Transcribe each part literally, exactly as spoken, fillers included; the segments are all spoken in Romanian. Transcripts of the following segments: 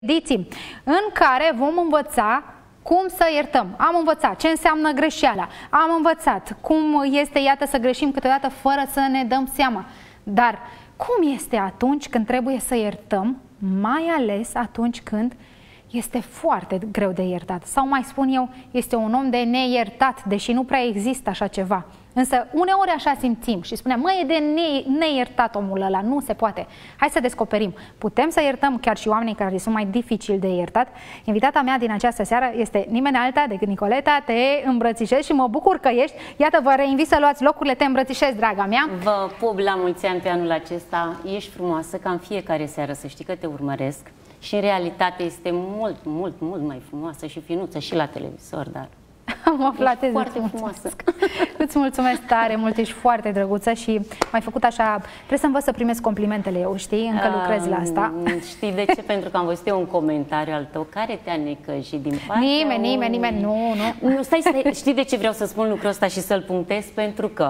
ediții în care vom învăța cum să iertăm. Am învățat ce înseamnă greșeala, am învățat cum este, iată, să greșim câteodată fără să ne dăm seama. Dar cum este atunci când trebuie să iertăm, mai ales atunci când este foarte greu de iertat? Sau mai spun eu, este un om de neiertat, deși nu prea există așa ceva. Însă uneori așa simțim și spuneam, mă, e de ne neiertat omul ăla, nu se poate. Hai să descoperim. Putem să iertăm chiar și oamenii care sunt mai dificili de iertat. Invitata mea din această seară este nimeni alta decât Nicoleta. Te îmbrățișez și mă bucur că ești. Iată, vă reinvit să luați locurile, te îmbrățișez, draga mea. Vă pup la mulți ani pe anul acesta. Ești frumoasă, ca în fiecare seară, să știi că te urmăresc. Și în realitate este mult, mult, mult mai frumoasă și finuță și la televizor, dar... Mă flatez, foarte frumoasă. Îți mulțumesc tare mult, ești foarte drăguță și m-ai făcut așa, trebuie să învăț să primesc complimentele eu, știi? Încă lucrez la asta. Știi de ce? Pentru că am văzut eu un comentariu al tău care te-a necăjit din partea... Nimeni, nimeni, nimeni, nu, nu. Nu, stai, stai, știi de ce vreau să spun lucrul ăsta și să-l punctez? Pentru că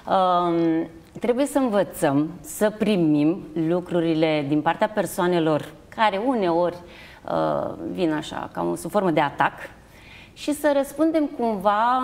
um, trebuie să învățăm să primim lucrurile din partea persoanelor care uneori uh, vin așa, ca sub formă de atac, și să răspundem cumva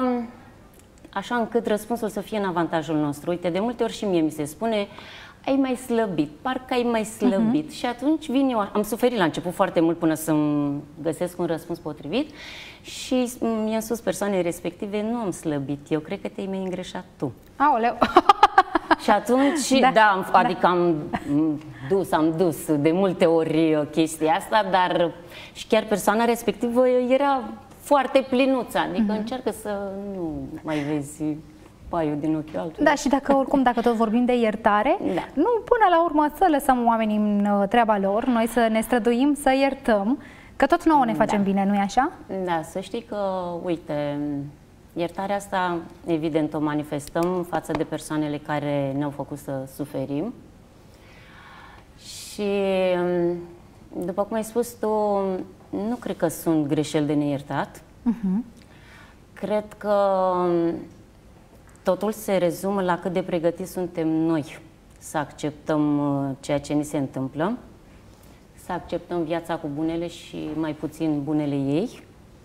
așa încât răspunsul să fie în avantajul nostru. Uite, de multe ori și mie mi se spune, ai mai slăbit, parcă ai mai slăbit. Uh-huh. Și atunci vin eu, am suferit la început foarte mult până să-mi găsesc un răspuns potrivit și mi-am spus persoanei respective, nu am slăbit, eu cred că te-ai mai îngreșat tu. Aoleu! Și atunci, da, da adică da. am dus, am dus de multe ori chestia asta, dar și chiar persoana respectivă era foarte plinuță, adică uh-huh. încearcă să nu mai vezi paiul din ochiul altul. Da, și dacă oricum, dacă tot vorbim de iertare, da. nu până la urmă să lăsăm oamenii în treaba lor, noi să ne străduim să iertăm, că tot nouă ne facem da. bine, nu-i așa? Da, să știi că, uite, iertarea asta, evident, o manifestăm față de persoanele care ne-au făcut să suferim. Și, după cum ai spus tu, nu cred că sunt greșeli de neiertat. Uh-huh. Cred că totul se rezumă la cât de pregătiți suntem noi să acceptăm ceea ce ni se întâmplă, să acceptăm viața cu bunele și mai puțin bunele ei.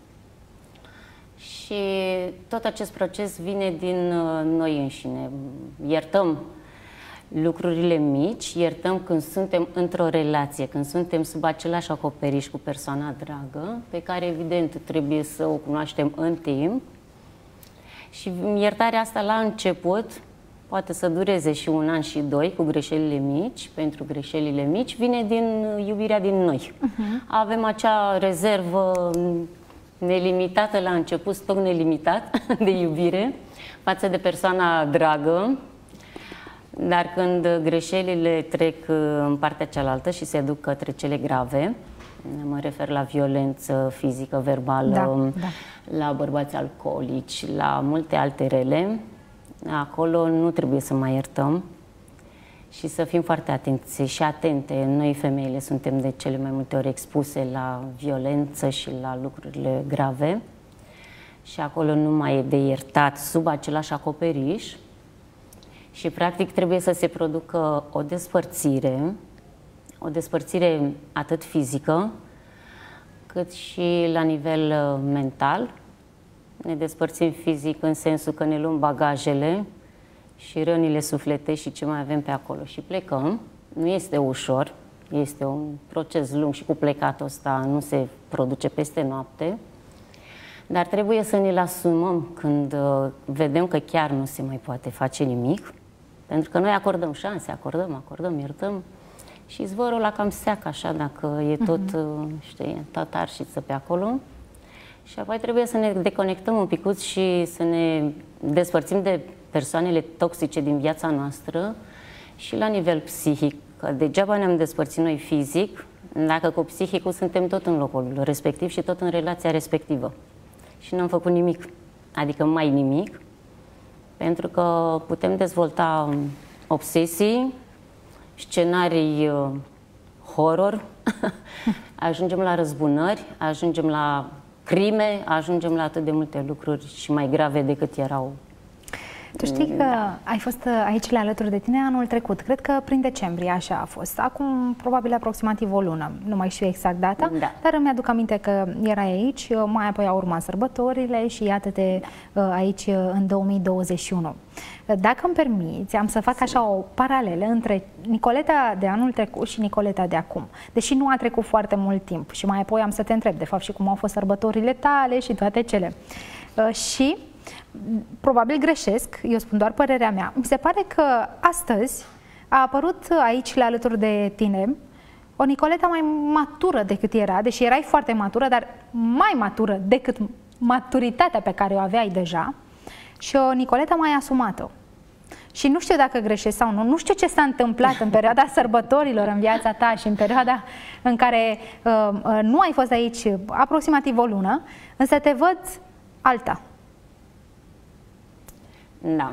Și tot acest proces vine din noi înșine. Iertăm lucrurile mici, iertăm când suntem într-o relație, când suntem sub același acoperiș cu persoana dragă, pe care evident trebuie să o cunoaștem în timp. Și iertarea asta la început poate să dureze și un an și doi cu greșelile mici, pentru greșelile mici, vine din iubirea din noi. Uh-huh. Avem acea rezervă nelimitată la început, stoc nelimitat de iubire față de persoana dragă. Dar când greșelile trec în partea cealaltă și se duc către cele grave, mă refer la violență fizică, verbală, da, da. la bărbați alcoolici, la multe alte rele, acolo nu trebuie să mai iertăm și să fim foarte atenți și atente. Noi, femeile, suntem de cele mai multe ori expuse la violență și la lucrurile grave și acolo nu mai e de iertat sub același acoperiș. Și, practic, trebuie să se producă o despărțire, o despărțire atât fizică, cât și la nivel mental. Ne despărțim fizic în sensul că ne luăm bagajele și rănile sufletești și ce mai avem pe acolo și plecăm. Nu este ușor, este un proces lung și cu plecatul ăsta nu se produce peste noapte. Dar trebuie să ne-l asumăm când vedem că chiar nu se mai poate face nimic. Pentru că noi acordăm șanse, acordăm, acordăm, iertăm și zvorul ăla cam seacă așa dacă e tot, uh-huh. știi, tot arșiță pe acolo. Și apoi trebuie să ne deconectăm un picuț și să ne despărțim de persoanele toxice din viața noastră și la nivel psihic. Că degeaba ne-am despărțit noi fizic, dacă cu psihicul suntem tot în locul respectiv și tot în relația respectivă. Și n-am făcut nimic, adică mai nimic. Pentru că putem dezvolta obsesii, scenarii horror, ajungem la răzbunări, ajungem la crime, ajungem la atât de multe lucruri și mai grave decât erau Tu știi că ai fost aici la alături de tine anul trecut, cred că prin decembrie așa a fost, acum probabil aproximativ o lună, nu mai știu exact data, da. dar îmi aduc aminte că erai aici, mai apoi au urmat sărbătorile și iată-te da. aici în două mii douăzeci și unu. Dacă îmi permiți, am să fac așa o paralelă între Nicoleta de anul trecut și Nicoleta de acum, deși nu a trecut foarte mult timp și mai apoi am să te întreb de fapt și cum au fost sărbătorile tale și toate cele. Și probabil greșesc, eu spun doar părerea mea. Mi se pare că astăzi a apărut aici la alături de tine o Nicoleta mai matură decât era, deși erai foarte matură, dar mai matură decât maturitatea pe care o aveai deja și o Nicoleta mai asumată. Și nu știu dacă greșesc sau nu, nu știu ce s-a întâmplat în perioada sărbătorilor în viața ta și în perioada în care uh, uh, nu ai fost aici aproximativ o lună, însă te văd alta. Da.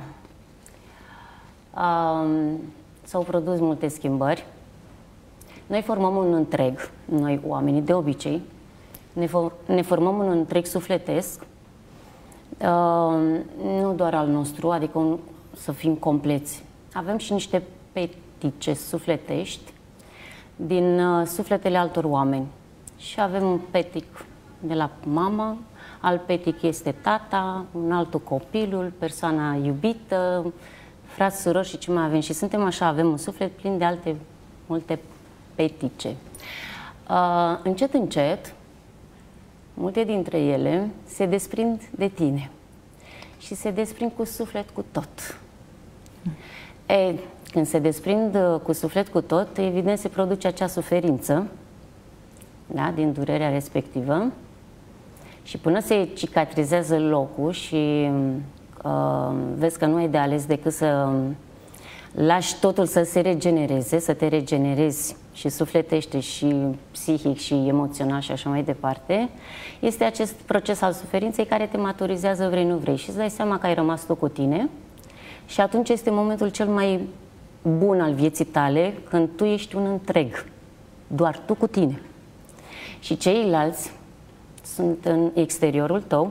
Um, S-au produs multe schimbări. Noi formăm un întreg, noi oamenii de obicei, ne, for ne formăm un întreg sufletesc, uh, nu doar al nostru, adică un, să fim compleți. Avem și niște petice sufletești din uh, sufletele altor oameni. Și avem un petic de la mama, alt petic este tata, un altul copilul, persoana iubită, frați, surori și ce mai avem. Și suntem așa, avem un suflet plin de alte multe petice. Uh, încet, încet, multe dintre ele se desprind de tine și se desprind cu suflet cu tot. E, când se desprind cu suflet cu tot, evident se produce acea suferință, da, din durerea respectivă. Și până se cicatrizează locul și uh, vezi că nu ai de ales decât să lași totul să se regenereze, să te regenerezi și sufletește și psihic și emoțional și așa mai departe, este acest proces al suferinței care te maturizează vrei nu vrei și îți dai seama că ai rămas tu cu tine și atunci este momentul cel mai bun al vieții tale când tu ești un întreg, doar tu cu tine și ceilalți sunt în exteriorul tău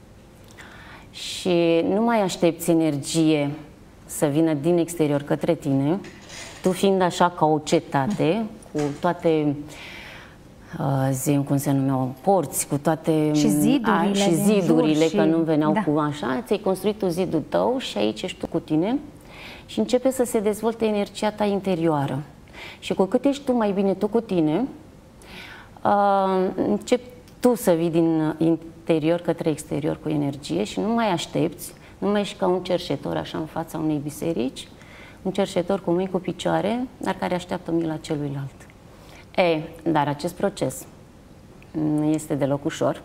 și nu mai aștepți energie să vină din exterior către tine, tu fiind așa ca o cetate, cu toate, uh, zim cum se numeau, porți, cu toate... Și zidurile. A, și zidurile, și... că nu veneau da. cu așa, ți-ai construit tu zidul tău și aici ești tu cu tine și începe să se dezvolte energia ta interioară. Și cu cât ești tu mai bine tu cu tine, uh, începi tu să vii din interior către exterior cu energie și nu mai aștepți, nu mai ești ca un cerșetor așa în fața unei biserici, un cerșetor cu mâini cu picioare, dar care așteaptă mila celuilalt. E, dar acest proces nu este deloc ușor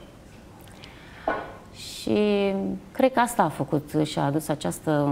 și cred că asta a făcut și a adus această,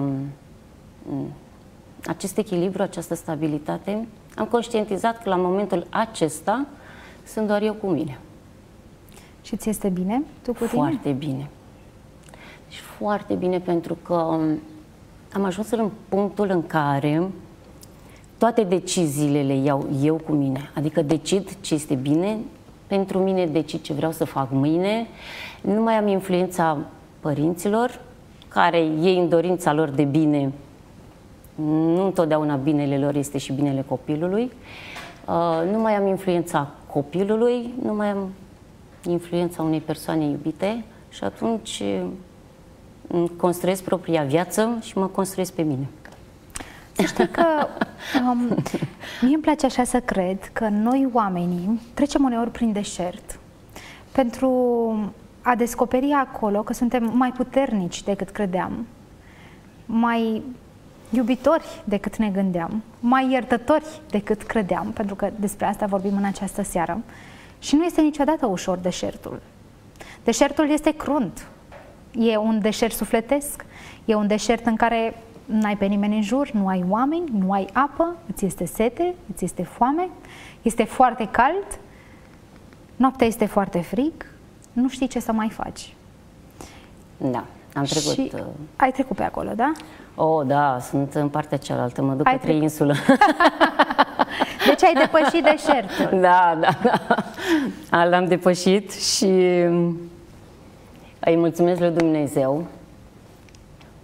acest echilibru, această stabilitate. Am conștientizat că la momentul acesta sunt doar eu cu mine. Și ți este bine tu cu tine? Foarte bine. Deci foarte bine pentru că am ajuns în punctul în care toate deciziile le iau eu cu mine. Adică decid ce este bine pentru mine, decid ce vreau să fac mâine. Nu mai am influența părinților, care ei în dorința lor de bine, nu întotdeauna binele lor este și binele copilului. Nu mai am influența copilului, nu mai am influența unei persoane iubite și atunci îmi construiesc propria viață și mă construiesc pe mine. Să știi că um, mie îmi place așa să cred că noi oamenii trecem uneori prin deșert pentru a descoperi acolo că suntem mai puternici decât credeam, mai iubitori decât ne gândeam, mai iertători decât credeam, pentru că despre asta vorbim în această seară. Și nu este niciodată ușor deșertul. Deșertul este crunt. E un deșert sufletesc, e un deșert în care n-ai pe nimeni în jur, nu ai oameni, nu ai apă, îți este sete, îți este foame, este foarte cald, noaptea este foarte frig, nu știi ce să mai faci. Da, am trecut... Și ai trecut pe acolo, da? Oh, da, sunt în partea cealaltă, mă duc ai către trecut. insulă. Deci ai depășit deșertul. Da, da, da. L-am depășit și îi mulțumesc lui Dumnezeu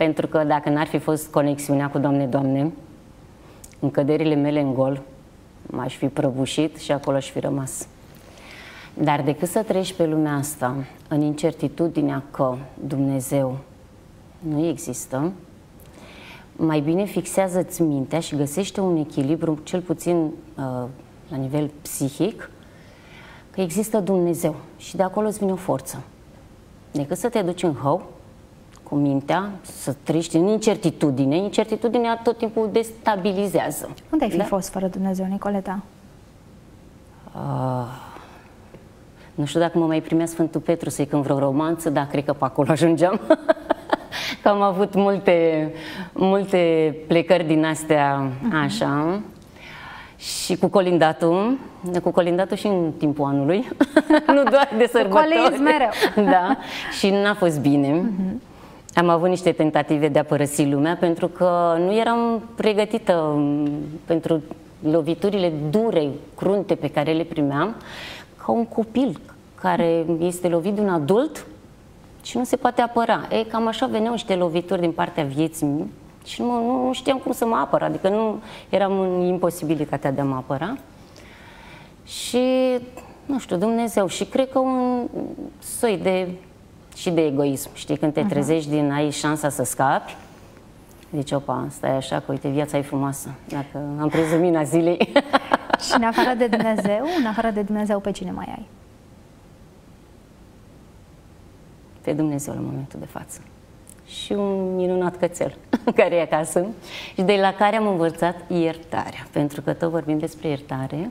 pentru că dacă n-ar fi fost conexiunea cu Doamne, Doamne, în căderile mele în gol, m-aș fi prăbușit și acolo aș fi rămas. Dar decât să trăiești pe lumea asta în incertitudinea că Dumnezeu nu există, mai bine fixează-ți mintea și găsește un echilibru, cel puțin uh, la nivel psihic, că există Dumnezeu și de acolo îți vine o forță. Decât să te duci în hău cu mintea, să trăiești în incertitudine, incertitudinea tot timpul destabilizează. Unde ai fi da? fost fără Dumnezeu, Nicoleta? Uh, nu știu dacă mă mai primea Sfântul Petru să-i cânt vreo romanță, dar cred că pe acolo ajungeam. Că am avut multe, multe plecări din astea, uh-huh. așa. Și cu colindatul, cu colindatul și în timpul anului, nu doar de sărbători. Colizi mereu. Da, și n-a fost bine. Uh-huh. Am avut niște tentative de a părăsi lumea pentru că nu eram pregătită pentru loviturile dure, crunte pe care le primeam, ca un copil care este lovit de un adult și nu se poate apăra. Ei, cam așa veneau niște lovituri din partea vieții și nu, nu, nu știam cum să mă apăr, adică nu eram în imposibilitatea de a mă apăra. Și, nu știu, Dumnezeu, și cred că un soi de, și de egoism, știi, când te trezești din ai șansa să scapi, zici, opa, stai așa, că uite, viața e frumoasă, dacă am prins mina zilei. Și în afară de Dumnezeu, în afară de Dumnezeu, pe cine mai ai? Pe Dumnezeu la momentul de față. Și un minunat cățel care e acasă și de la care am învățat iertarea. Pentru că tot vorbim despre iertare.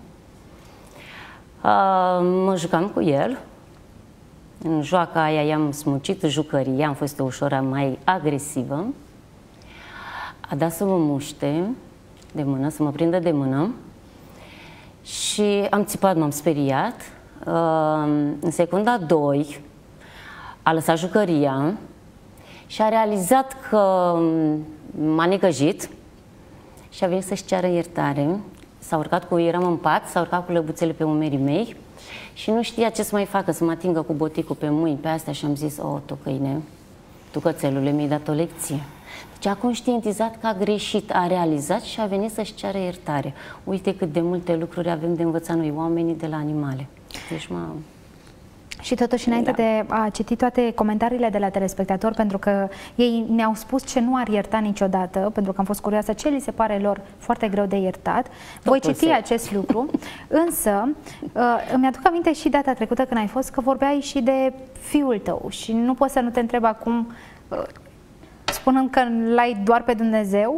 Mă jucam cu el. În joaca aia i-am smucit jucăria, am fost ușor mai agresivă. A dat să mă muște de mână, să mă prindă de mână. Și am țipat, m-am speriat. În secunda doi a lăsat jucăria și a realizat că m-a necăjit și a venit să-și ceară iertare. S-a urcat cu, eram în pat, s-a urcat cu lăbuțele pe umerii mei și nu știa ce să mai facă, să mă atingă cu boticul pe mâini, pe astea, și am zis, o, tu câine, tu cățelule, mi-ai dat o lecție. Deci a conștientizat că a greșit, a realizat și a venit să-și ceară iertare. Uite cât de multe lucruri avem de învățat noi, oamenii, de la animale. Deci mă... Și totuși, înainte da. de a citi toate comentariile de la telespectatori, pentru că ei ne-au spus ce nu ar ierta niciodată, pentru că am fost curioasă ce li se pare lor foarte greu de iertat, tot voi citi se. acest lucru, însă îmi aduc aminte și data trecută când ai fost că vorbeai și de fiul tău și nu pot să nu te întreb acum, spunând că l-ai doar pe Dumnezeu.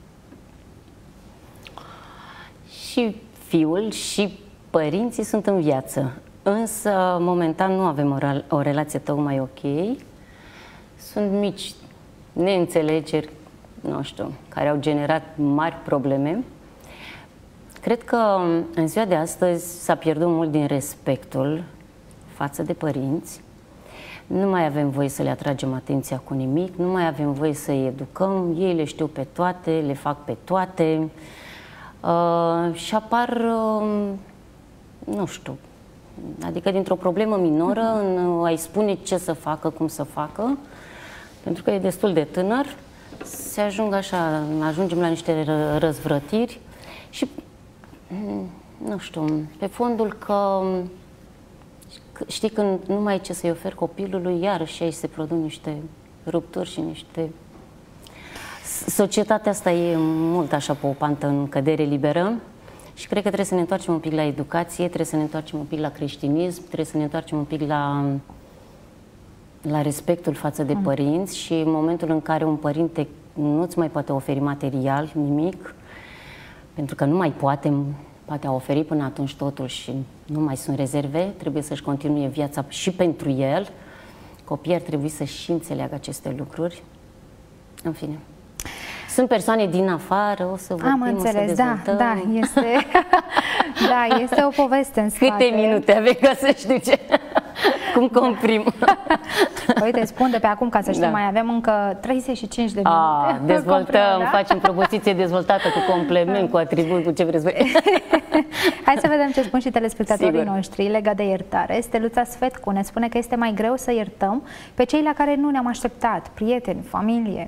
Și fiul și părinții sunt în viață. Însă, momentan, nu avem o, o relație tocmai ok. Sunt mici neînțelegeri, nu știu, care au generat mari probleme. Cred că în ziua de astăzi s-a pierdut mult din respectul față de părinți. Nu mai avem voie să le atragem atenția cu nimic, nu mai avem voie să-i educăm, ei le știu pe toate, le fac pe toate. Uh, și apar, uh, nu știu, adică dintr-o problemă minoră, în a-i spune ce să facă, cum să facă, pentru că e destul de tânăr, se ajung așa, ajungem la niște răzvrătiri și, nu știu, pe fondul că, știi, când nu mai ai ce să-i oferi copilului, iarăși aici se produc niște rupturi și niște... Societatea asta e mult așa pe o pantă în cădere liberă. Și cred că trebuie să ne întoarcem un pic la educație, trebuie să ne întoarcem un pic la creștinism, trebuie să ne întoarcem un pic la, la respectul față de părinți și în momentul în care un părinte nu-ți mai poate oferi material, nimic, pentru că nu mai poate, poate a oferi până atunci totul și nu mai sunt rezerve, trebuie să-și continue viața și pentru el. Copiii ar trebui să și înțeleagă aceste lucruri. În fine. Sunt persoane din afară, o să vorbim, Am înțeles, o să dezvoltăm. da, da, este, da, este o poveste în spate. Câte minute avem ca să știu ce, cum comprim. Uite, spun de pe acum, ca să știu, da. mai avem încă treizeci și cinci de minute. A, dezvoltăm, da? Facem propoziție dezvoltată cu complement, cu atribut, cu ce vreți voi. Hai să vedem ce spun și telespectatorii Sigur. noștri legat de iertare. Steluța Sfetcu ne spune că este mai greu să iertăm pe cei la care nu ne-am așteptat, prieteni, familie.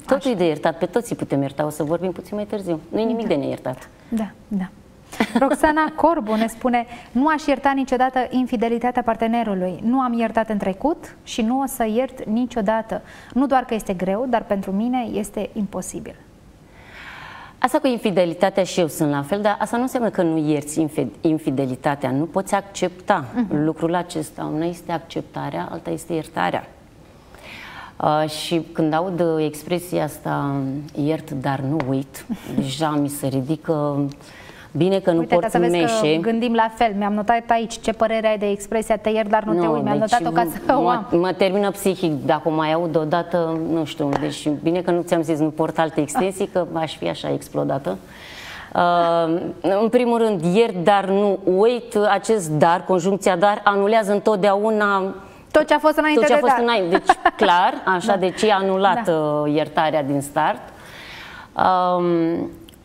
Totul e de iertat, pe toți îi putem ierta, o să vorbim puțin mai târziu. Nu e nimic da. de neiertat. Da, da. Roxana Corbu ne spune: nu aș ierta niciodată infidelitatea partenerului. Nu am iertat în trecut și nu o să iert niciodată. Nu doar că este greu, dar pentru mine este imposibil. Asta cu infidelitatea și eu sunt la fel, dar asta nu înseamnă că nu ierți infidelitatea. Nu poți accepta uh-huh. lucrul acesta. Una este acceptarea, alta este iertarea. Uh, și când aud expresia asta, iert, dar nu uit, deja mi se ridică... Bine că nu Uite, port ca să vezi meșe. Că gândim la fel. Mi-am notat aici ce părere ai de expresia te iert, dar nu, nu te uit. Mi-am deci notat-o ca să o am. Mă termină psihic. Dacă mai aud odată, nu știu. Deci bine că nu ți-am zis nu port alte extensii, că aș fi așa explodată. Uh, în primul rând, iert, dar nu uit. Acest dar, conjuncția dar, anulează întotdeauna tot ce a fost înainte tot ce a de fost dar. înainte. Deci clar, așa, da. Deci e anulat da. iertarea din start. Uh,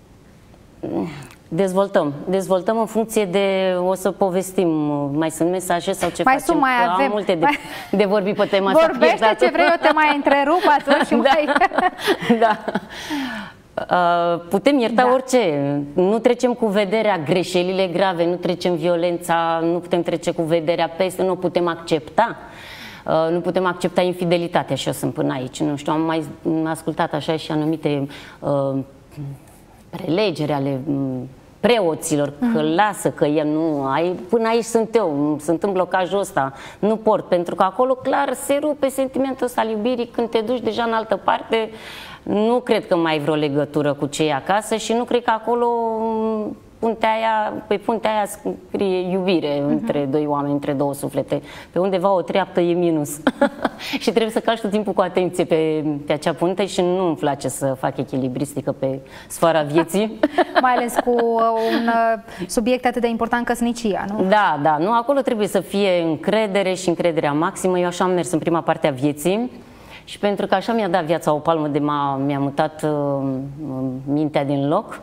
Dezvoltăm. Dezvoltăm în funcție de... O să povestim. Mai sunt mesaje sau ce mai facem? Sunt, mai avem. Am multe de, de vorbi pe tema asta. Vorbește ce vrei, eu te mai întrerup atunci și da. mai... da. Uh, putem ierta da. orice. Nu trecem cu vederea greșelile grave, nu trecem violența, nu putem trece cu vederea peste, nu putem accepta. Uh, nu putem accepta infidelitatea și eu sunt până aici. Nu știu, am mai ascultat așa și anumite... Uh, prelegeri ale preoților, că mm-hmm. lasă, că el nu, ai, până aici sunt eu, sunt în blocajul ăsta, nu port, pentru că acolo clar se rupe sentimentul ăsta al iubirii când te duci deja în altă parte, nu cred că mai ai vreo legătură cu cei acasă și nu cred că acolo puntea aia, pe puntea aia scrie iubire uh-huh. între doi oameni, între două suflete. Pe undeva o treaptă e minus. Și trebuie să calci tot timpul cu atenție pe, pe acea punte și nu îmi place să fac echilibristică pe sfoara vieții. Mai ales cu un subiect atât de important, căsnicia, nu? Da, da. Nu, acolo trebuie să fie încredere și încrederea maximă. Eu așa am mers în prima parte a vieții. Și pentru că așa mi-a dat viața o palmă de mi-a mutat uh, mintea din loc.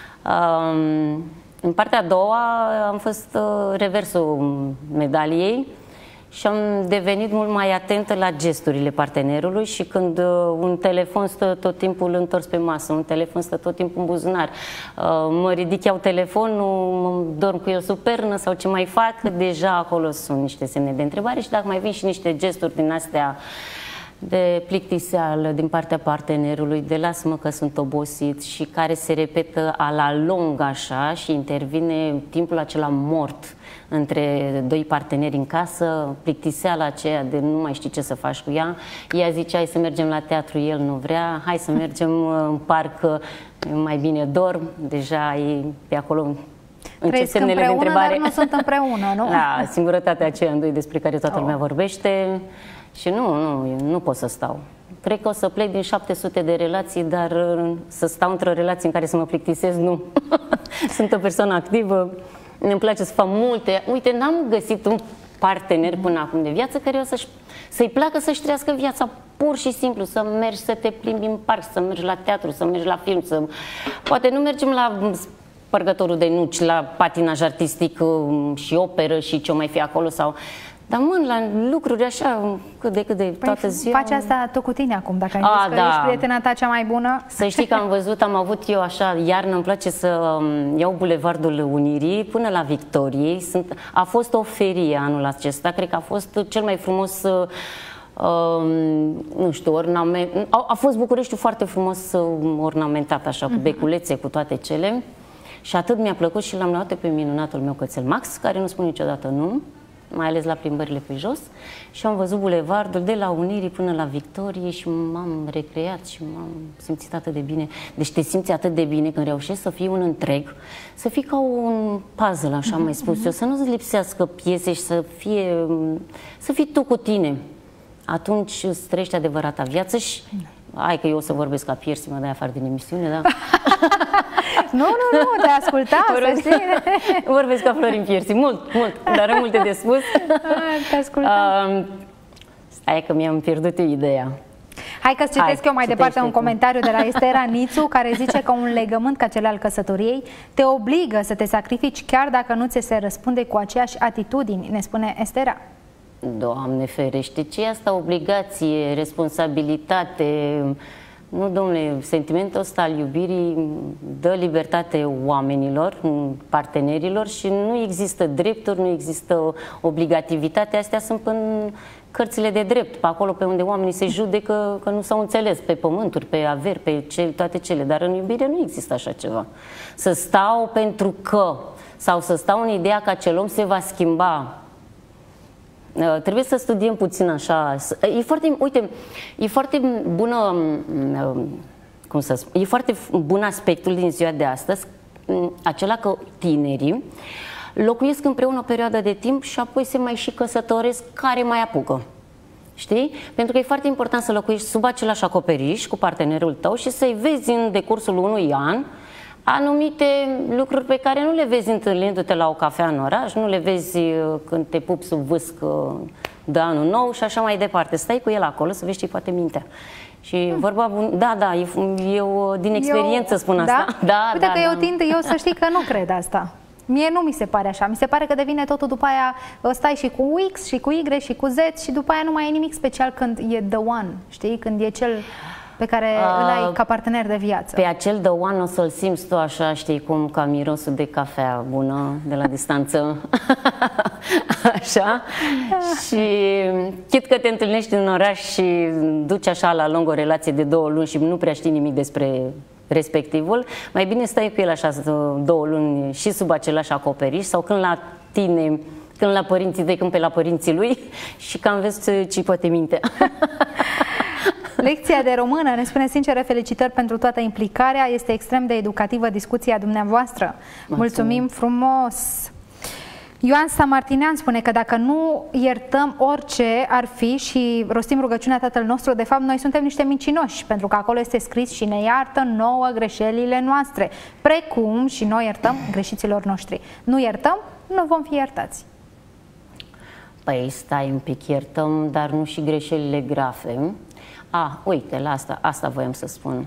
Uh, în partea a doua am fost uh, reversul medaliei și am devenit mult mai atentă la gesturile partenerului și când uh, un telefon stă tot timpul întors pe masă, un telefon stă tot timpul în buzunar, uh, mă ridic, iau telefonul, mă dorm cu el sub pernă sau ce mai fac, deja acolo sunt niște semne de întrebare și dacă mai vin și niște gesturi din astea de plictiseală din partea partenerului, de lasă-mă că sunt obosit și care se repetă a la lung așa și intervine timpul acela mort între doi parteneri în casă, plictiseala aceea de nu mai știi ce să faci cu ea. Ea zice, hai să mergem la teatru, el nu vrea, hai să mergem în parc, mai bine dorm, deja e pe acolo încep semnele de întrebare. Dar nu sunt împreună, nu? Da, singurătatea aceea în doi despre care toată lumea vorbește. Și nu, nu, nu pot să stau. Cred că o să plec din șapte sute de relații, dar să stau într-o relație în care să mă plictisez, nu. Sunt o persoană activă, îmi place să fac multe. Uite, n-am găsit un partener până acum de viață care o să-și, să-i placă să-și trăiască viața pur și simplu, să mergi să te plimbi în parc, să mergi la teatru, să mergi la film, să... Poate nu mergem la spărgătorul de nuci, la patinaj artistic și operă și ce o mai fi acolo sau... Dar mă, la lucruri așa, cât de cât de păi toată ziua... Faci asta tot cu tine acum, dacă ai A, zis că da. ești prietena ta cea mai bună. Să știi că am văzut, am avut eu așa, iarnă îmi place să iau Bulevardul Unirii până la Victoriei. Sunt, a fost o ferie anul acesta, cred că a fost cel mai frumos... Uh, nu știu, ornament... A, a fost Bucureștiul foarte frumos uh, ornamentat, așa, cu beculețe, cu toate cele. Și atât mi-a plăcut și l-am luat pe minunatul meu cățel Max, care nu spune niciodată nu, mai ales la plimbările pe jos, și am văzut bulevardul de la Unirii până la Victorie și m-am recreat și m-am simțit atât de bine. Deci te simți atât de bine când reușești să fii un întreg, să fii ca un puzzle, așa am mai spus eu, să nu-ți lipsească piese și să fie, să fii tu cu tine. Atunci îți trăiești adevărata viață și hai că eu o să vorbesc ca Piersi, mă dai afară din emisiune, da? Nu, nu, nu, te ascultam, să știi. Vorbesc ca Florin Piersi, mult, mult, dar am multe de spus. Te ascultam. Uh, stai că mi-am pierdut eu ideea. Hai că-ți citesc eu mai departe un comentariu de la Estera Nițu, care zice că un legământ ca cel al căsătoriei te obligă să te sacrifici chiar dacă nu ți se răspunde cu aceeași atitudini, ne spune Estera. Doamne ferește, ce e asta? Obligație, responsabilitate, Nu, domnule, sentimentul ăsta al iubirii dă libertate oamenilor, partenerilor și nu există drepturi, nu există obligativitate. Astea sunt până cărțile de drept, pe acolo pe unde oamenii se judecă că nu s-au înțeles, pe pământuri, pe averi, pe ce, toate cele. Dar în iubire nu există așa ceva. Să stau pentru că, sau să stau în ideea că acel om se va schimba. Uh, trebuie să studiem puțin așa. E foarte, uite, e foarte bună, uh, cum să spun, e foarte bun aspectul din ziua de astăzi, uh, acela că tinerii locuiesc împreună o perioadă de timp și apoi se mai și căsătoresc care mai apucă. Știi? Pentru că e foarte important să locuiești sub același acoperiș cu partenerul tău și să-i vezi în decursul unui an anumite lucruri pe care nu le vezi întâlnindu-te la o cafea în oraș, nu le vezi când te pupi sub vâsc de anul nou și așa mai departe. Stai cu el acolo să vezi ce-i poate mintea. Și hmm. vorba bun, da, da, eu din experiență eu, spun asta. Da? Da, Uite da, că da. eu tind, eu să știi că nu cred asta. Mie nu mi se pare așa. Mi se pare că devine totul după aia, stai și cu X, și cu Y, și cu Z și după aia nu mai e nimic special când e the one, știi? Când e cel pe care uh, îl ai ca partener de viață. Pe acel the one o să-l simți tu așa, știi, cum ca mirosul de cafea bună de la distanță. Așa. Și chit că te întâlnești în oraș și duci așa la lung o relație de două luni și nu prea știi nimic despre respectivul, mai bine stai cu el așa două luni și sub același acoperiș sau când la tine, când la părinții tăi, când pe la părinții lui și cam vezi ce poate mintea. Lecția de română ne spune sincere felicitări pentru toată implicarea, este extrem de educativă discuția dumneavoastră. Mulțumim, Mulțumim frumos! Ioan Samartinean spune că dacă nu iertăm orice ar fi și rostim rugăciunea Tatăl nostru, de fapt noi suntem niște mincinoși, pentru că acolo este scris și ne iartă nouă greșelile noastre, precum și noi iertăm greșiților noștri. Nu iertăm, nu vom fi iertați. Păi stai un pic, iertăm, dar nu și greșelile grave. A, uite, la asta, asta voiam să spun.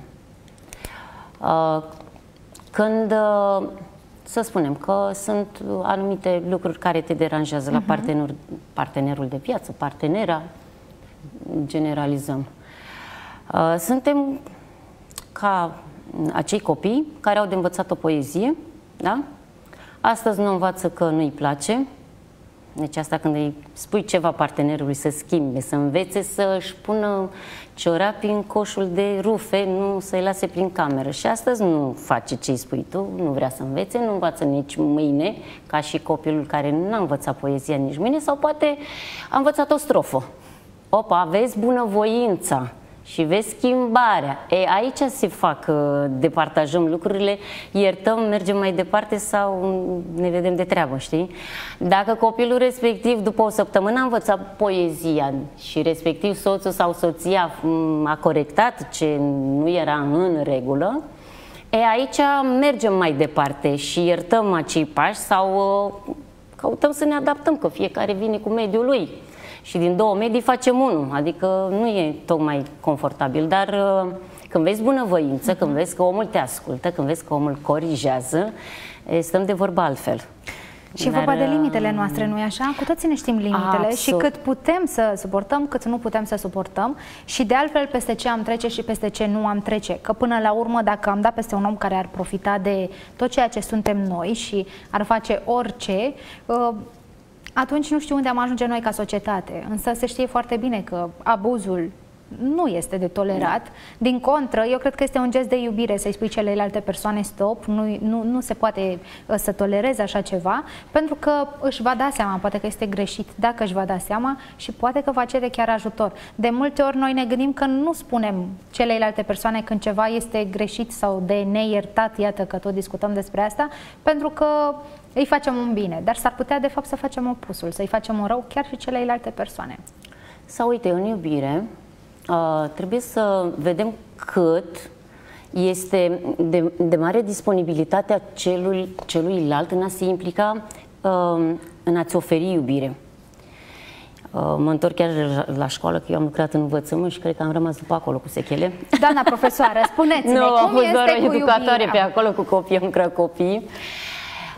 Uh, când... Uh, Să spunem că sunt anumite lucruri care te deranjează uh-huh. la partener, partenerul de viață, partenera, generalizăm. Suntem ca acei copii care au de învățat o poezie, da? Astăzi nu învață că nu-i place. Deci asta când îi spui ceva partenerului să schimbe, să învețe să-și pună ciorapii în coșul de rufe, nu să-i lase prin cameră. Și astăzi nu face ce îi spui tu, nu vrea să învețe, nu învață nici mâine, ca și copilul care nu a învățat poezia nici mâine, sau poate a învățat o strofă. Opa, vezi bunăvoința și vezi schimbarea. E, aici se fac, departajăm lucrurile, iertăm, mergem mai departe sau ne vedem de treabă, știi? Dacă copilul respectiv după o săptămână a învățat poezia și respectiv soțul sau soția a corectat ce nu era în regulă, e, aici mergem mai departe și iertăm acei pași sau căutăm să ne adaptăm, că fiecare vine cu mediul lui. Și din două medii facem unul, adică nu e tocmai confortabil, dar când vezi bunăvoință, când vezi că omul te ascultă, când vezi că omul corigează, stăm de vorba altfel. Și e dar... vorba de limitele noastre, nu-i așa? Cu toții ne știm limitele. Absolut. Și cât putem să suportăm, cât nu putem să suportăm și de altfel peste ce am trece și peste ce nu am trece. Că până la urmă, dacă am dat peste un om care ar profita de tot ceea ce suntem noi și ar face orice, atunci nu știu unde am ajunge noi ca societate. Însă se știe foarte bine că abuzul nu este de tolerat. Din contră, eu cred că este un gest de iubire să-i spui celelalte persoane stop, nu, nu, nu se poate să tolereze așa ceva, pentru că își va da seama, poate că este greșit, dacă își va da seama și poate că va cere chiar ajutor. De multe ori noi ne gândim că nu spunem celelalte persoane când ceva este greșit sau de neiertat, iată că tot discutăm despre asta, pentru că îi facem un bine, dar s-ar putea de fapt să facem opusul, să-i facem un rău chiar și celelalte persoane. Sau uite, în iubire, Uh, trebuie să vedem cât este de, de mare disponibilitatea celui, celuilalt în a se implica, uh, în a-ți oferi iubire. Uh, mă întorc chiar la, la școală, că eu am lucrat în învățământ și cred că am rămas după acolo cu sechele. Doamna profesoară, spuneți-ne, nu, cum am fost este doar cu o educatoare iubirea? pe acolo cu copii, am lucrat copii.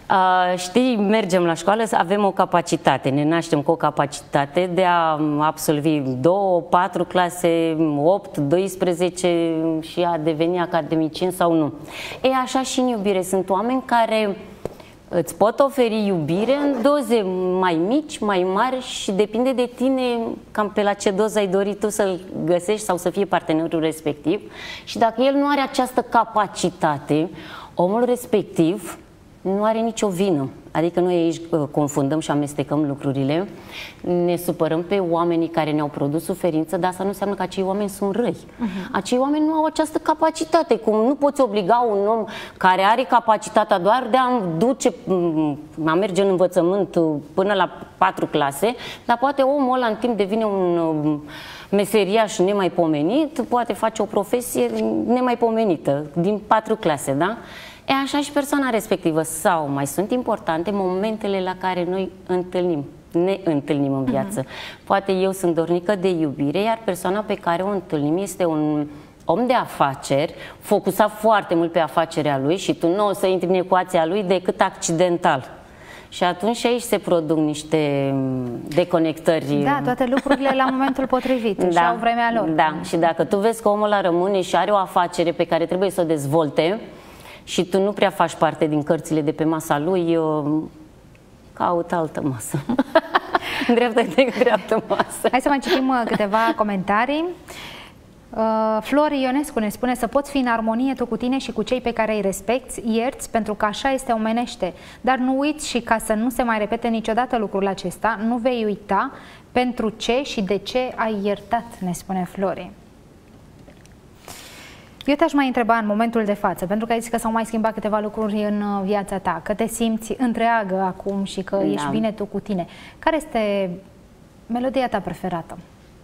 Uh, știi, mergem la școală, avem o capacitate, ne naștem cu o capacitate de a absolvi două, patru clase, opt, doisprezece și a deveni academicieni sau nu. E așa și în iubire. Sunt oameni care îți pot oferi iubire în doze mai mici, mai mari și depinde de tine cam pe la ce doză ai dorit tu să-l găsești sau să fie partenerul respectiv. Și dacă el nu are această capacitate, omul respectiv nu are nicio vină. Adică noi aici confundăm și amestecăm lucrurile, ne supărăm pe oamenii care ne-au produs suferință, dar asta nu înseamnă că acei oameni sunt răi. Uh-huh. Acei oameni nu au această capacitate. Cum nu poți obliga un om care are capacitatea doar de a duce, a merge în învățământ până la patru clase, dar poate omul ăla în timp devine un meseriaș nemaipomenit, poate face o profesie nemaipomenită din patru clase, da? E așa și persoana respectivă. Sau mai sunt importante momentele la care noi întâlnim, ne întâlnim în viață. Uh-huh. Poate eu sunt dornică de iubire, iar persoana pe care o întâlnim este un om de afaceri, focusat foarte mult pe afacerea lui și tu nu o să intri în ecuația lui decât accidental. Și atunci și aici se produc niște deconectări. Da, toate lucrurile la momentul potrivit, da, și au vremea lor. Da, și dacă tu vezi că omul ăla rămâne și are o afacere pe care trebuie să o dezvolte, și tu nu prea faci parte din cărțile de pe masa lui, caută altă masă. Dreaptă-te cu dreaptă masă. Hai să mai citim câteva comentarii. Flori Ionescu ne spune: să poți fi în armonie tu cu tine și cu cei pe care îi respecti, ierți, pentru că așa este omenește. Dar nu uiți, și ca să nu se mai repete niciodată lucrul acesta, nu vei uita pentru ce și de ce ai iertat, ne spune Flori. Eu te-aș mai întreba în momentul de față, pentru că ai zis că s-au mai schimbat câteva lucruri în viața ta, că te simți întreagă acum și că da. ești bine tu cu tine. Care este melodia ta preferată?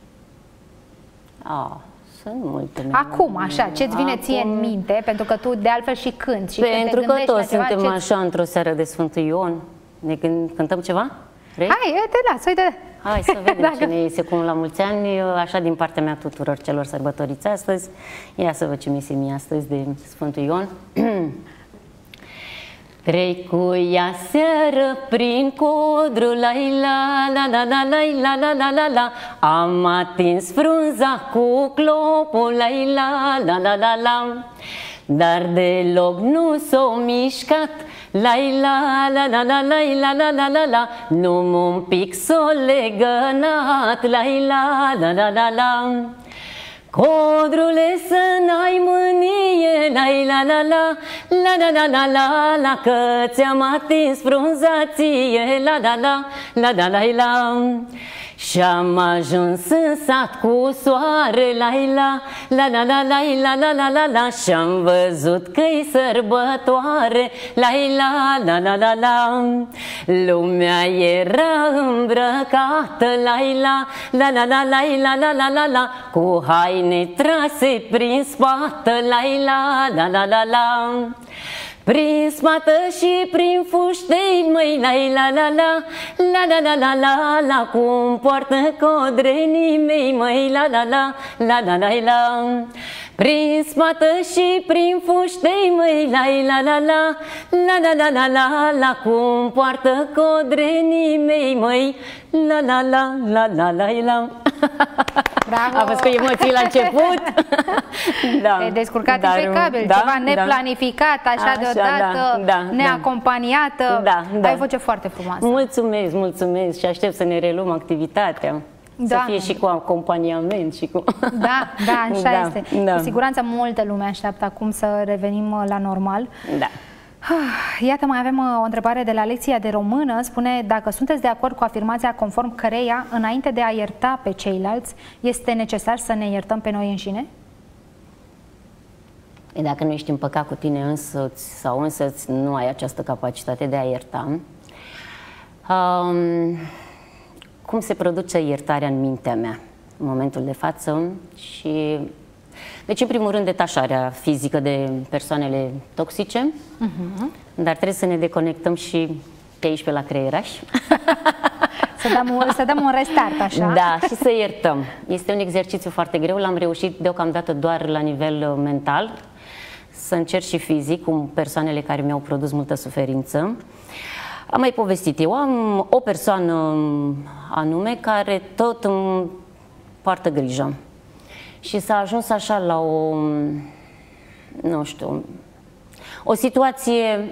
Ah, sunt multe. Acum, așa, ce-ți vine acum... ție în minte, pentru că tu de altfel și cânti. Și pentru când te că toți ceva, suntem așa într-o seară de Sfântul Ion. Ne cântăm ceva? Vrei? Hai, te las, uite. Hai să vedem Dacă... cine iese cum la mulți ani, așa din partea mea tuturor celor sărbătoriți astăzi. Ia să văd ce mi se mie astăzi de Sfântul Ion. Trec cu ea seară prin codru, la la la la la la la la la la. Am atins frunza cu clopul, la la la la la la. Dar deloc nu s-o mișcat, la la la la la la la la la la la. Nu-mi un pic s-o legănat, la la la la la la. Codrule, să n-ai mânie, la la la la la la la la la, că ți-am atins frunza ție, la la la la la la la. Și-am ajuns în sat cu soare, la la la la la la la la la la. Și-am văzut că-i sărbătoare, la la la la la la. Lumea era îmbrăcată, la la la la la la la la la la, cu haine trase prin spată, la la la la la la. Prin spată și prin fuștei, măi, la la la la la la la la la la, cum poartă codrenii mei, măi, la la la la la la la. Prin spată și prin fuștei, măi, la la la la la la la la la la, cum poartă codrenii mei, măi, la la la la la la la. Bravo! A fost cu emoții la început. Da. Te-ai descurcat dar, impecabil, da, ceva neplanificat, așa, așa deodată, da, da, neacompaniată. Da, da. Ai voce foarte frumoasă. Mulțumesc, mulțumesc și aștept să ne reluăm activitatea. Da. Să fie și cu acompaniament și cu... Da, da, așa da, este. Da. Cu siguranță multă lume așteaptă acum să revenim la normal. Da. Iată, mai avem o întrebare de la lecția de română. Spune: dacă sunteți de acord cu afirmația conform căreia, înainte de a ierta pe ceilalți, este necesar să ne iertăm pe noi înșine? E, dacă nu ești împăcat cu tine însuți sau însăți, nu ai această capacitate de a ierta. Um, cum se produce iertarea în mintea mea în momentul de față? Și deci, în primul rând, detașarea fizică de persoanele toxice, uh-huh. Dar trebuie să ne deconectăm și pe aici, pe la creieraș. Să dăm, un, să dăm un restart, așa? Da, și să iertăm. Este un exercițiu foarte greu, l-am reușit deocamdată doar la nivel mental, să încerc și fizic cu persoanele care mi-au produs multă suferință. Am mai povestit, eu am o persoană anume care tot îmi poartă grijă. Și s-a ajuns așa la o, nu știu, o situație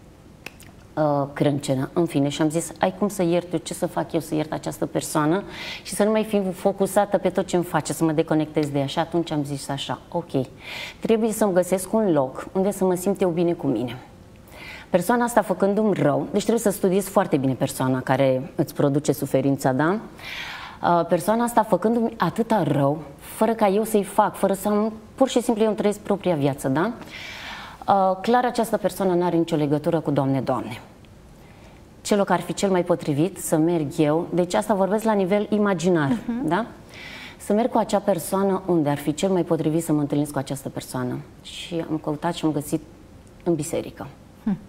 uh, crâncenă, în fine, și am zis, ai cum să iert eu, ce să fac eu să iert această persoană și să nu mai fiu focusată pe tot ce îmi face, să mă deconectez de ea. Și atunci am zis așa, ok, trebuie să-mi găsesc un loc unde să mă simt eu bine cu mine. Persoana asta făcându-mi rău, deci trebuie să studiezi foarte bine persoana care îți produce suferința, da? Uh, persoana asta făcându-mi atâta rău, fără ca eu să-i fac, fără să am, pur și simplu eu îmi trăiesc propria viață, da? Uh, clar, această persoană nu are nicio legătură cu Doamne, Doamne. Celor care ar fi cel mai potrivit să merg eu, deci asta vorbesc la nivel imaginar, uh-huh. da? Să merg cu acea persoană unde ar fi cel mai potrivit să mă întâlnesc cu această persoană. Și am căutat și am găsit în biserică. Hmm.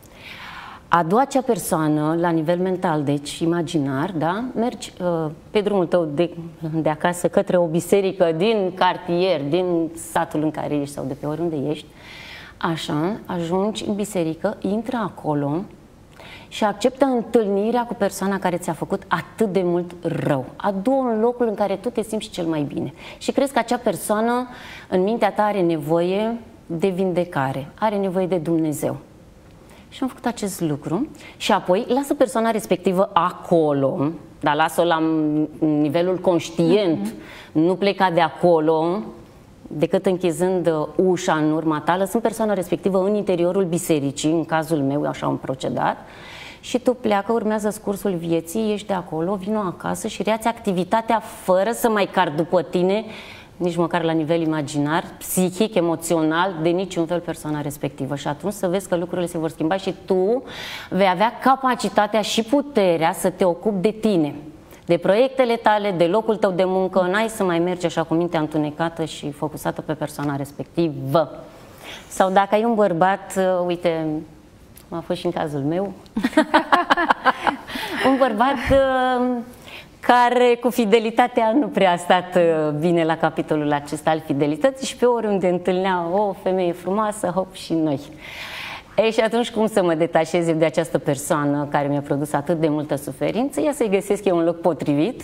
A doua acea persoană, la nivel mental, deci imaginar, da? Mergi uh, pe drumul tău de, de acasă către o biserică din cartier, din satul în care ești sau de pe oriunde ești, așa, ajungi în biserică, intră acolo și acceptă întâlnirea cu persoana care ți-a făcut atât de mult rău. Adu-o în locul în care tu te simți cel mai bine. Și crezi că acea persoană, în mintea ta, are nevoie de vindecare, are nevoie de Dumnezeu. Și am făcut acest lucru și apoi lasă persoana respectivă acolo, dar lasă-o la nivelul conștient, mm-hmm. nu pleca de acolo, decât închizând ușa în urma ta, lăsând persoana respectivă în interiorul bisericii, în cazul meu, așa am procedat, și tu pleacă, urmează scursul vieții, ești de acolo, vino acasă și reați activitatea fără să mai cari după tine, nici măcar la nivel imaginar, psihic, emoțional, de niciun fel persoana respectivă. Și atunci să vezi că lucrurile se vor schimba și tu vei avea capacitatea și puterea să te ocupi de tine, de proiectele tale, de locul tău de muncă. N-ai să mai mergi așa cu mintea întunecată și focusată pe persoana respectivă. Sau dacă ai un bărbat, uite, a fost și în cazul meu, un bărbat care cu fidelitatea nu prea a stat bine la capitolul acesta al fidelității și pe oriunde întâlnea o femeie frumoasă, hop, și noi. Ei, și atunci cum să mă detașez eu de această persoană care mi-a produs atât de multă suferință? Ia să-i găsesc eu un loc potrivit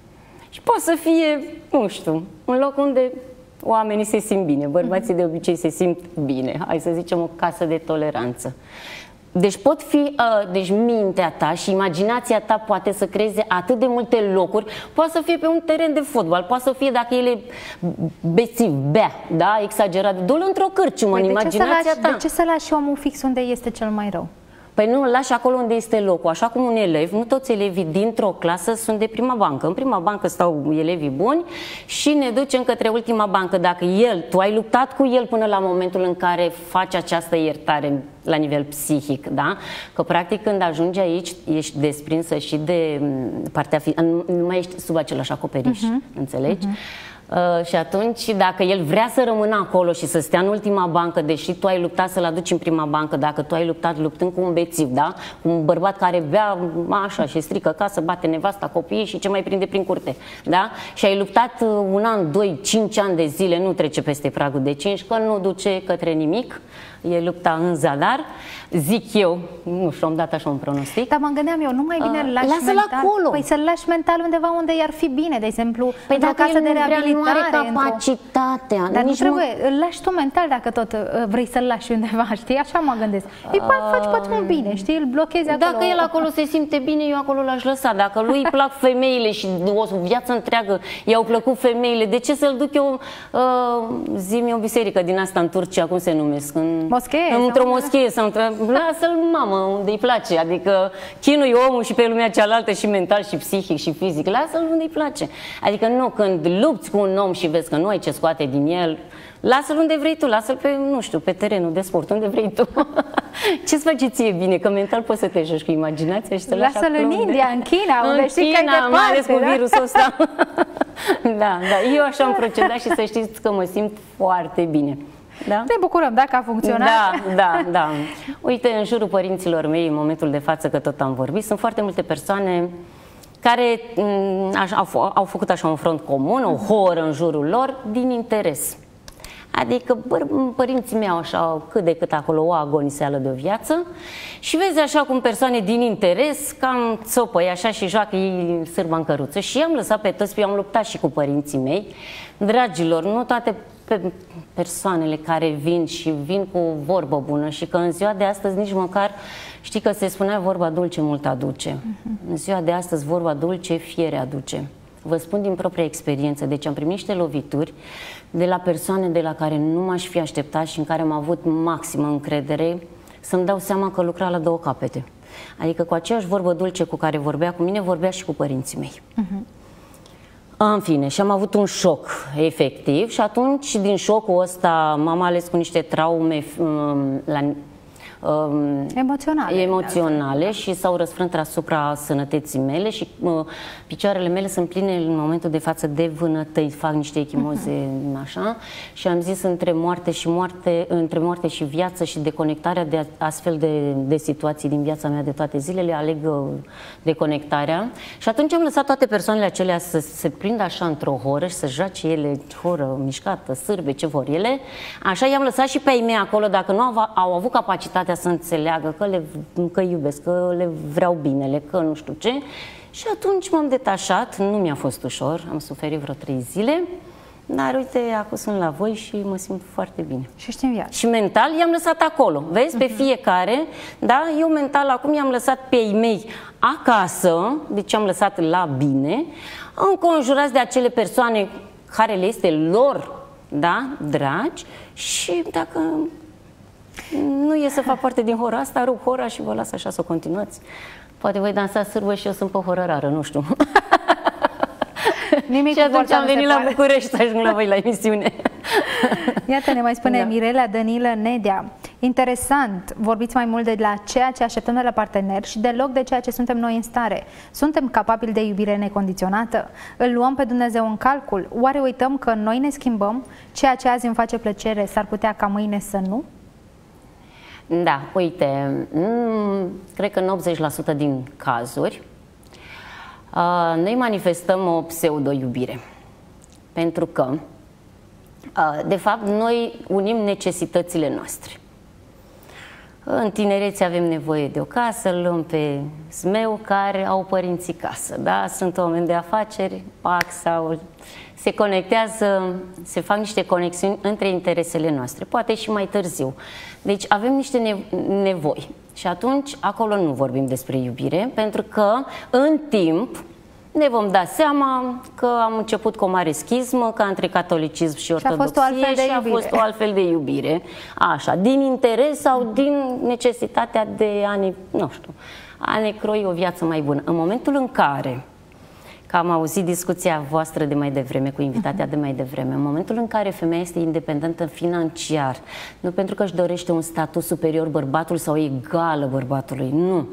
și poate să fie, nu știu, un loc unde oamenii se simt bine, bărbații de obicei se simt bine, hai să zicem o casă de toleranță. Deci pot fi, uh, deci mintea ta și imaginația ta poate să creeze atât de multe locuri, poate să fie pe un teren de fotbal, poate să fie dacă el e bețiv, bea, da, exagerat, du-l într-o cârciumă, păi în imaginația lași, ta. De ce să lași omul fix unde este cel mai rău? Păi nu, îl lași acolo unde este locul, așa cum un elev, nu toți elevii dintr-o clasă sunt de prima bancă. În prima bancă stau elevii buni și ne ducem către ultima bancă. Dacă el, tu ai luptat cu el până la momentul în care faci această iertare la nivel psihic, da? Că practic când ajungi aici ești desprinsă și de partea fizică, nu mai ești sub același acoperiș, uh-huh. înțelegi? Uh-huh. Uh, și atunci, dacă el vrea să rămână acolo și să stea în ultima bancă, deși tu ai luptat să-l aduci în prima bancă, dacă tu ai luptat luptând cu un bețiv, da? Cu un bărbat care bea așa și strică casă, bate nevasta, copiii și ce mai prinde prin curte, da? Și ai luptat un an, doi, cinci ani de zile, nu trece peste pragul de cinci, că nu duce către nimic, e lupta în zadar, zic eu, nu știu, am dat așa un pronostic. Dar mă gândeam eu, nu mai bine îl lași lasă-l mental? acolo. Păi să-l lași mental undeva unde i-ar fi bine, de exemplu, păi într-o casă de reabilitare. Nu are capacitatea. Dar nu trebuie, mă... îl lași tu mental dacă tot uh, vrei să-l lași undeva, știi? Așa mă gândesc. Îi uh... faci poate un bine, știi? Îl blochezi acolo. Dacă el acolo se simte bine, eu acolo l-aș lăsa. Dacă lui îi plac femeile și o viață întreagă i-au plăcut femeile, de ce să-l duc eu, uh, zi-mi o biserică din asta în Turcia, cum se numesc? În... Moschee? Într-o moschee sau într-o... Lasă-l, mamă, unde îi place. Adică chinui omul și pe lumea cealaltă și mental și psihic și fizic. Lasă-l unde îi place. Adică nu, când lupți cu un om și vezi că nu ai ce scoate din el, lasă-l unde vrei tu, lasă-l pe, nu știu, pe terenul de sport, unde vrei tu. Ce-ți face ție bine? Că mental poți să te joci cu imaginația și să lași acolo. Lasă-l în India, în China, unde în știi China, că e departe, mai ales cu da? virusul ăsta. Da, da, eu așa am procedat și să știți că mă simt foarte bine. Da? Ne bucurăm dacă a funcționat. Da, da, da. Uite, în jurul părinților mei, în momentul de față, că tot am vorbit, sunt foarte multe persoane care m, așa, au, au făcut așa un front comun, o horă în jurul lor, din interes. Adică părinții mei au așa cât de cât acolo o agoniseală de o viață și vezi așa cum persoane din interes cam țopăi așa și joacă ei sârba în căruță. Și i-am lăsat pe toți, eu am luptat și cu părinții mei. Dragilor, nu toate persoanele care vin și vin cu vorbă bună și că în ziua de astăzi nici măcar, știi că se spunea vorba dulce mult aduce. Uh-huh. În ziua de astăzi vorba dulce fiere aduce. Vă spun din propria experiență, deci am primit niște lovituri de la persoane de la care nu m-aș fi așteptat și în care am avut maximă încredere, să-mi dau seama că lucra la două capete. Adică cu aceeași vorbă dulce cu care vorbea cu mine, vorbea și cu părinții mei. Uh-huh. În fine, și am avut un șoc, efectiv, și atunci, din șocul ăsta, m-am ales cu niște traume um, la... Um, emoționale, emoționale și s-au răsfrânt asupra sănătății mele și uh, picioarele mele sunt pline în momentul de față de vânătăi, fac niște echimoze, uh-huh. așa, și am zis între moarte și moarte, între moarte și viață și deconectarea de astfel de, de situații din viața mea de toate zilele, aleg uh, deconectarea. Și atunci am lăsat toate persoanele acelea să se prindă așa într-o horă și să joace ele horă, mișcată, sârbe, ce vor ele. Așa i-am lăsat și pe ei mei acolo, dacă nu au, au avut capacitatea să înțeleagă că, le, că iubesc, că le vreau binele, că nu știu ce. Și atunci m-am detașat, nu mi-a fost ușor, am suferit vreo trei zile, dar uite, acum sunt la voi și mă simt foarte bine. Și ești în viață. Și mental i-am lăsat acolo, vezi, pe fiecare, da? Eu mental acum i-am lăsat pe ei mei acasă, deci am lăsat la bine, înconjurați de acele persoane care le este lor, da, dragi, și dacă nu e să fac parte din hora asta, rup hora și vă las așa să o continuați. Poate voi dansa sârbă și eu sunt pe horă rară, nu știu. Nimic și atunci am venit la București să ajung la voi la emisiune. Iată, ne mai spune da. Mirela Danilă Nedea. Interesant, vorbiți mai mult de la ceea ce așteptăm de la partener și deloc de ceea ce suntem noi în stare. Suntem capabili de iubire necondiționată? Îl luăm pe Dumnezeu în calcul? Oare uităm că noi ne schimbăm? Ceea ce azi îmi face plăcere s-ar putea ca mâine să nu? Da, uite, cred că în optzeci la sută din cazuri noi manifestăm o pseudo-iubire. Pentru că, de fapt, noi unim necesitățile noastre. În tinerețe avem nevoie de o casă, îl luăm pe smeu care au părinții casă, da? Sunt oameni de afaceri, pac, sau se conectează, se fac niște conexiuni între interesele noastre, poate și mai târziu. Deci avem niște nevoi și atunci acolo nu vorbim despre iubire, pentru că în timp ne vom da seama că am început cu o mare schismă, ca între catolicism și ortodoxie, și a fost o altfel de iubire. Așa, din interes sau din necesitatea de a ne, nu știu, a ne croi o viață mai bună. În momentul în care, că am auzit discuția voastră de mai devreme, cu invitația de mai devreme, în momentul în care femeia este independentă financiar, nu pentru că își dorește un statut superior bărbatul sau egală bărbatului, nu.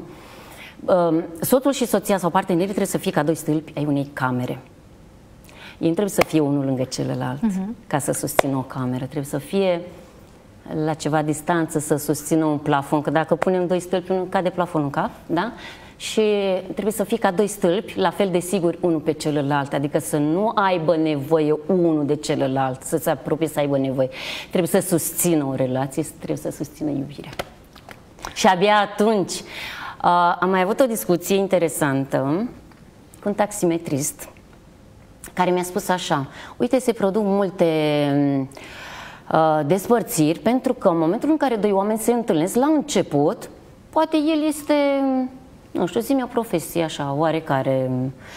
Soțul și soția sau partenerii trebuie să fie ca doi stâlpi ai unei camere. Ei trebuie să fie unul lângă celălalt, uh-huh. ca să susțină o cameră. Trebuie să fie la ceva distanță, să susțină un plafon, că dacă punem doi stâlpi, nu cade plafonul în cap, da? Și trebuie să fie ca doi stâlpi, la fel de sigur unul pe celălalt, adică să nu aibă nevoie unul de celălalt, să se apropie să aibă nevoie. Trebuie să susțină o relație, trebuie să susțină iubirea. Și abia atunci uh, am mai avut o discuție interesantă cu un taximetrist care mi-a spus așa: uite, se produc multe uh, despărțiri pentru că în momentul în care doi oameni se întâlnesc la început, poate el este, nu știu, zi-mi o profesie așa, oarecare.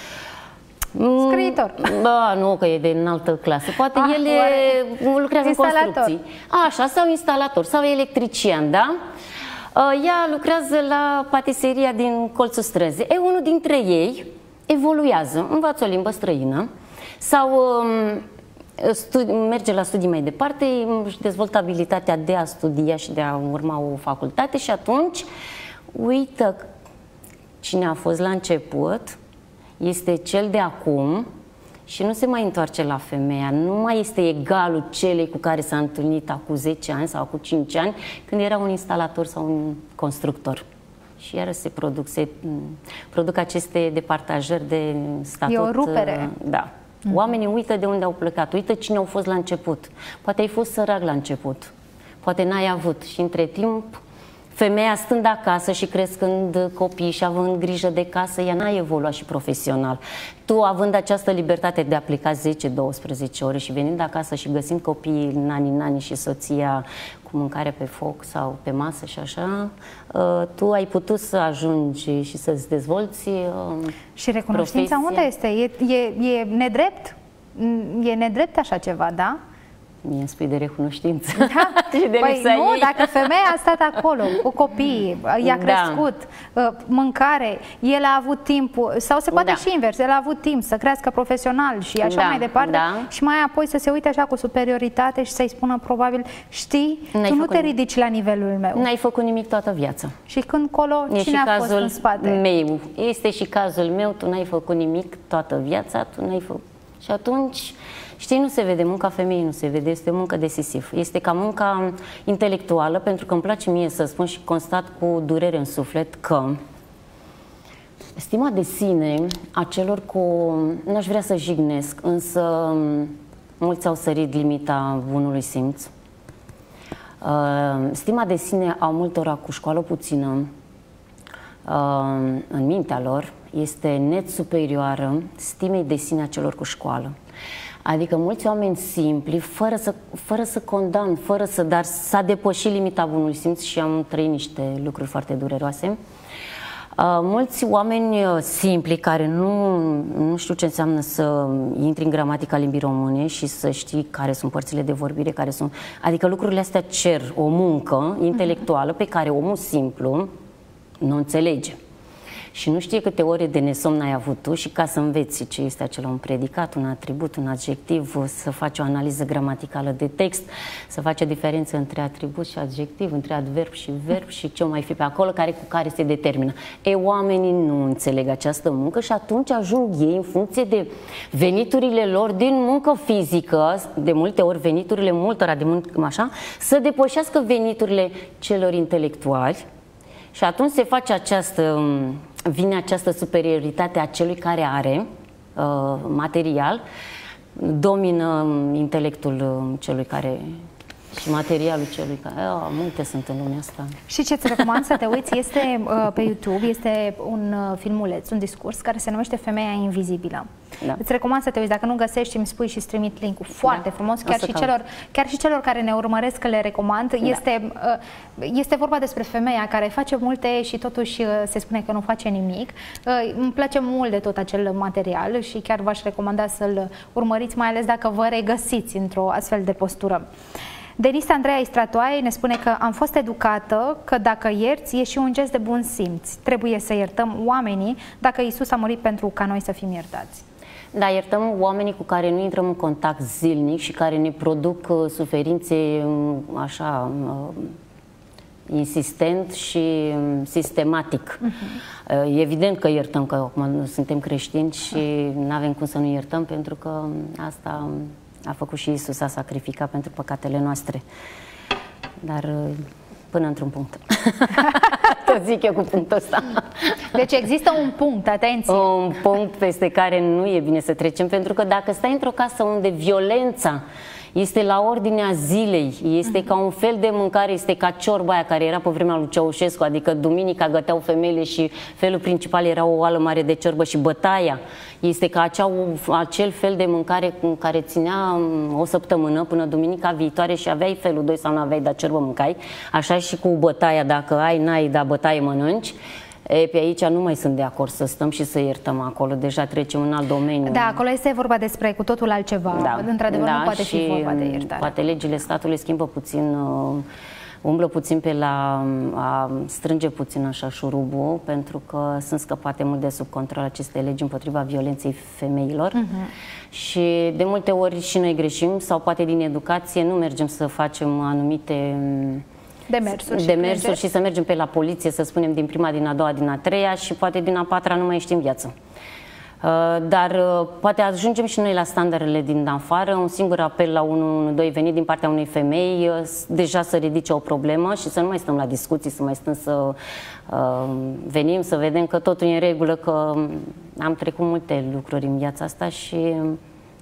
Scriitor. Ba, nu, că e de înaltă clasă. Poate ah, el e, lucrează instalator. În construcții. Așa, sau instalator, sau electrician, da? Ea lucrează la patiseria din colțul străzii. E, unul dintre ei evoluează, învață o limbă străină sau um, merge la studii mai departe, își dezvoltă abilitatea de a studia și de a urma o facultate și atunci uită cine a fost la început, este cel de acum și nu se mai întoarce la femeia, nu mai este egalul celei cu care s-a întâlnit acum zece ani sau acum cinci ani, când era un instalator sau un constructor. Și iară se produc, se produc aceste departajări de statut. E o rupere. Da. Mm. Oamenii uită de unde au plecat, uită cine au fost la început. Poate ai fost sărac la început, poate n-ai avut și între timp femeia stând acasă și crescând copii și având grijă de casă, ea n-a evoluat și profesional. Tu, având această libertate de a pleca zece douăsprezece ore și venind acasă și găsind copiii nani-nani și soția cu mâncare pe foc sau pe masă și așa, tu ai putut să ajungi și să-ți dezvolți și recunoștința profesia. unde este? E, e, e nedrept? E nedrept așa ceva, da? Mie îmi spui de recunoștință. Da? Și de păi nu, ei. dacă femeia a stat acolo cu copiii, i-a crescut, da. mâncare, el a avut timp, sau se poate da. și invers, el a avut timp să crească profesional și așa da, mai departe, da. și mai apoi să se uite așa cu superioritate și să-i spună probabil, știi, tu nu te ridici la nivelul meu. N-ai făcut nimic toată viața. Și când colo, e cine a fost în spate? Meu. Este și cazul meu, tu n-ai făcut nimic toată viața, tu n-ai făcut. Și atunci, știi, nu se vede, munca femeii nu se vede, este o muncă de sisif. Este ca munca intelectuală, pentru că îmi place mie să spun și constat cu durere în suflet că stima de sine a celor cu, nu aș vrea să jignesc, însă mulți au sărit limita bunului simț. Stima de sine a multora cu școală puțină în mintea lor este net superioară stimei de sine a celor cu școală. Adică mulți oameni simpli, fără să, fără să condamn, fără să, dar s-a depășit limita bunului simț și am trăit niște lucruri foarte dureroase. Uh, mulți oameni simpli care nu, nu știu ce înseamnă să intri în gramatica limbii române și să știi care sunt părțile de vorbire, care sunt... Adică lucrurile astea cer o muncă intelectuală pe care omul simplu nu înțelege. Și nu știe câte ore de nesomn ai avut tu și ca să înveți ce este acela un predicat, un atribut, un adjectiv, să faci o analiză gramaticală de text, să faci o diferență între atribut și adjectiv, între adverb și verb și ce mai fi pe acolo, care cu care se determină. E, oamenii nu înțeleg această muncă și atunci ajung ei, în funcție de veniturile lor din muncă fizică, de multe ori veniturile multora de muncă așa, să depășească veniturile celor intelectuali. Și atunci se face această, vine această superioritate a celui care are uh, material, domină intelectul celui care și materialul celui care... Oh, multe sunt în lumea asta. Și ce-ți recomand să te uiți este uh, pe YouTube, este un uh, filmuleț, un discurs care se numește Femeia Invizibilă. Da. Îți recomand să te uiți, dacă nu găsești, îmi spui și îți trimit link-ul. Foarte da. frumos, chiar și, celor, chiar și celor care ne urmăresc le recomand. Da. Este, uh, este vorba despre femeia care face multe și totuși uh, se spune că nu face nimic. Uh, îmi place mult de tot acel material și chiar v-aș recomanda să-l urmăriți, mai ales dacă vă regăsiți într-o astfel de postură. Denisa Andreea Istratoaie ne spune că am fost educată că dacă ierți e și un gest de bun simț. Trebuie să iertăm oamenii dacă Iisus a murit pentru ca noi să fim iertați. Da, iertăm oamenii cu care nu intrăm în contact zilnic și care ne produc uh, suferințe uh, așa uh, insistent și uh, sistematic. Uh-huh. uh, evident că iertăm, că acum suntem creștini și nu avem cum să nu iertăm, pentru că asta a făcut și Iisus, a sacrificat pentru păcatele noastre. Dar până într-un punct. Tot zic eu cu punctul ăsta. Deci există un punct, atenție. Un punct peste care nu e bine să trecem, pentru că dacă stai într-o casă unde violența este la ordinea zilei, este ca un fel de mâncare, este ca ciorba aia care era pe vremea lui Ceaușescu, adică duminica găteau femeile și felul principal era o oală mare de ciorbă și bătaia. Este ca acea, acel fel de mâncare care ținea o săptămână până duminica viitoare și aveai felul doi sau nu aveai, dar ciorbă mâncai. Așa și cu bătaia, dacă ai, n-ai, dar bătaie mănânci. E, pe aici nu mai sunt de acord să stăm și să iertăm acolo, deja trecem în alt domeniu. Da, acolo este vorba despre cu totul altceva, da, într-adevăr da, nu poate fi vorba de iertare. Poate legile statului schimbă puțin, uh, umblă puțin pe la a strânge puțin așa șurubul, pentru că sunt scăpate mult de sub control aceste legi împotriva violenței femeilor. Uh-huh. Și de multe ori și noi greșim, sau poate din educație nu mergem să facem anumite demersuri, demersuri și, și să mergem pe la poliție, să spunem, din prima, din a doua, din a treia și poate din a patra nu mai ești în viață. Dar poate ajungem și noi la standardele din afară, un singur apel la unu unu doi venit din partea unei femei, deja să ridice o problemă și să nu mai stăm la discuții, să mai stăm să uh, venim, să vedem că totul e în regulă, că am trecut multe lucruri în viața asta și